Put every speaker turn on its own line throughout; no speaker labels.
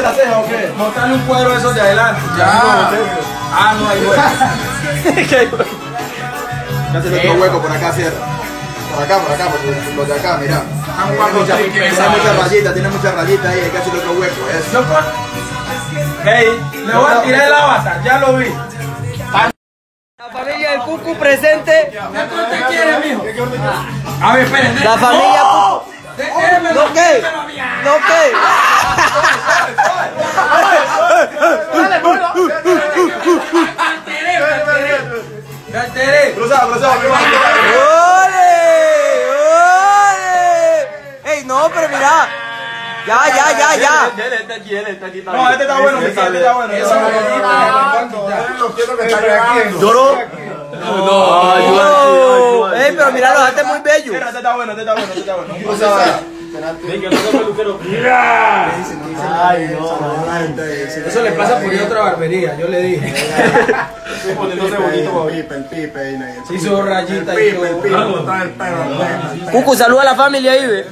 la ceja o qué?
Montarle un cuadro de esos de adelante.
Ya.
Ah, no hay hueco.
Ya se le otro hueco por acá, cierra. Por acá, porque los de acá, mira. Tiene mucha rayita ahí, hay que hacer otro hueco. Eso.
Hey, le voy a tirar el avatar, ya lo vi.
La familia del Cucu presente.
¿Qué usted quiere, mijo? A ver, esperen.
La familia Cucu. ¿No qué? ¿No qué?
Cruzado.
¡Ole! ¡Ey, no, pero mira! Ya.
No, este está bueno, este está bueno.
Lloró.
No. ¡Ey, pero mira, lo dejaste muy bello!
Este está bueno.
Ay, no.
Eso le pasa por ir a otra barbería, yo le dije.
El pipe.
Se hizo rayita y todo.
Cucu, saluda a la familia ahí, ve.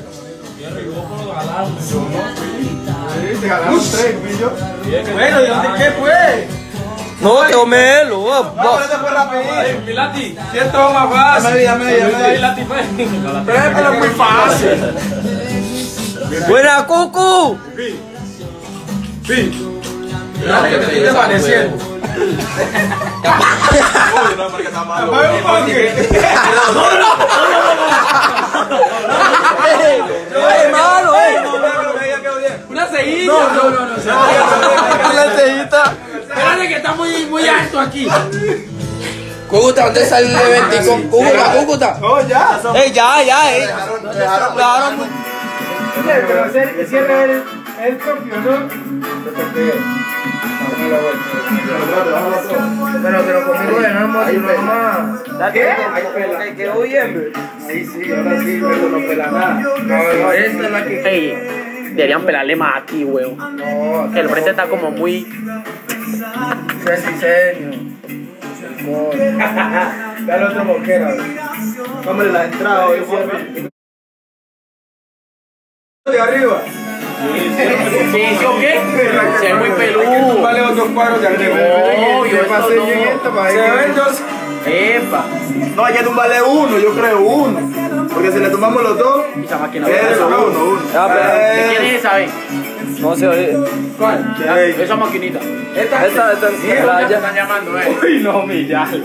Bueno, ¿y dónde qué fue?
No, que homelo.
No, ese fue rapidito. Pilati, siento más fácil. Pilati fue. Pero es muy fácil.
¡Buena, Cucu!
No, que te estoy desvaneciendo. Apaga un panque.
¡Ey, malo,
Una ceguita. No.
Una cejita.
Espérate que está muy alto aquí.
Cúcuta, ¿dónde sale el eventico? Cúcuta.
No, ya.
¡Ey, ya, Dejaron muy...
Pero cierra el propio, ¿no? Pero conmigo ganamos más.
¿Qué? Quedó bien, ve.
Sí, ahora sí, pero no pela nada. No, esta es la que...
Ey, deberían pelarle más aquí, weón.
No,
El frente está como muy...
serio. Dale otro moquera. Hombre, la entrada hoy de arriba.
¿Sí, o qué? Se ve muy peludo.
Vale otros cuadros de arriba.
No, yo pasé
no. Se ven dos.
Epa.
No, hay que tumbarle uno, yo creo uno. Porque si le tumbamos los dos,
Esa máquina.
uno.
¿De quién es esa, ve?
No se oye.
¿Cuál?
Esa maquinita.
Esta
Ya están llamando,
Uy, no, Millán.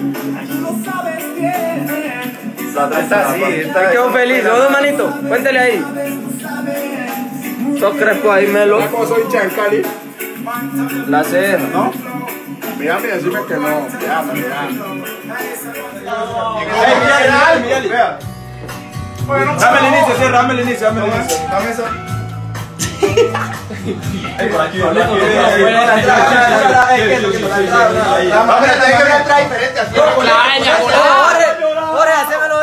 Está así,
Quedó feliz, ¿no, manito? Cuéntale ahí. Sos crespo ahí, Melo.
¿Cómo soy Chancali?
La ceja.
¿No? Mírame y decime que no. Mira.
Miguel. Dame el inicio, cierra, dame el inicio.
Dame eso.
Por aquí.
Jorge, hacémelo.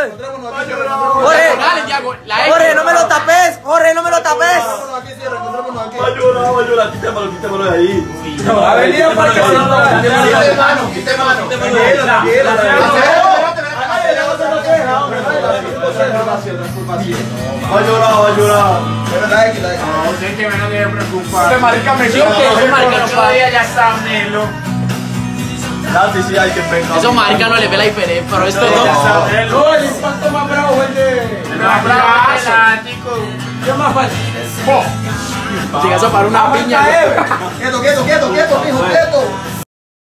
Jorge, no me lo tapes. Jorge, no me lo tapes.
Va a llorar, quítamelo de ahí.
Ha venido para que
Quite mano. Va a llorar.
No, sé que no debe preocupar.
Este marica me
Ese marica no podía, ya está, Nelo.
Sí, hay que pegar.
Esos marica no le ve la diferencia, pero esto no.
No, el impacto más bravo es el de... ¿Qué más falta?
Si eso para una piña.
Quieto, mijo, quieto.